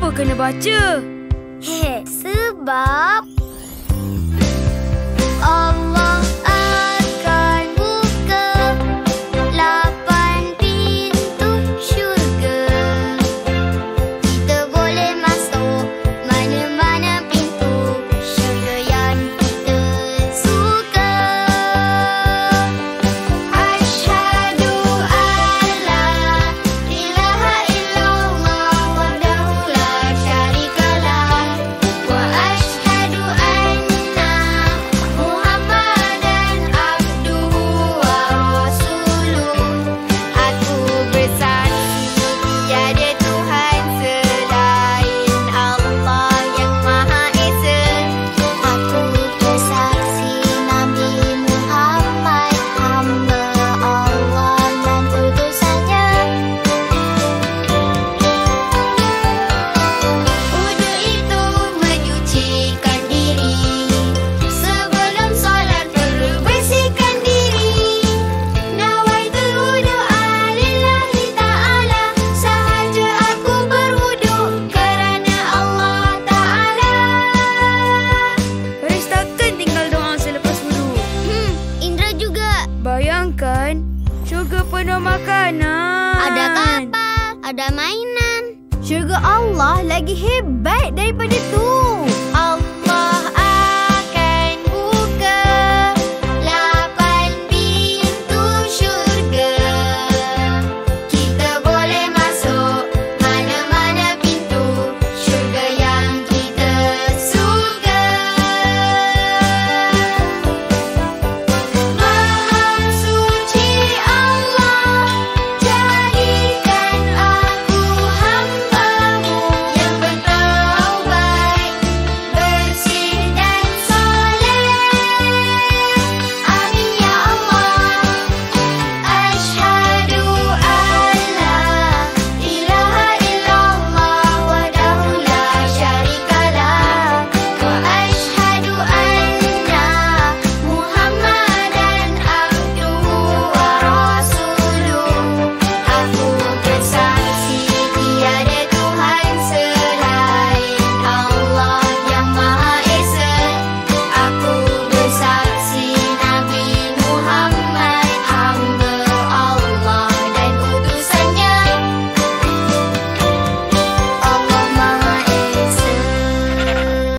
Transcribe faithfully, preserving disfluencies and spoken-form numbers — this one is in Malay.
Kenapa kena baca? Hehe, sebab Allah akan buka lapan pintu syurga. Kita boleh masuk mana-mana pintu syurga yang kita suka. Asyhadu alla ilaha illallah wahdahu la syarikalah wa asyhadu anna Muhammadan abduhu wa rasuluh. Aku bersaksi tiada Tuhan selain Allah yang Maha Esa. Aku bersaksi Nabi Muhammad hamba Allah dan utusannya. Wudu itu menyucikan diri. Sebelum solat perbersihkan diri. Nawaitul wudu'a lillahi ta'ala. Sahaja aku berwudu kerana Allah Ta'ala. Haris takkan tinggal doa selepas wudu. Hmm, Indra juga. Bayangkan, syurga penuh makanan. Ada kapal, ada mainan. Syurga Allah lagi hebat daripada tu.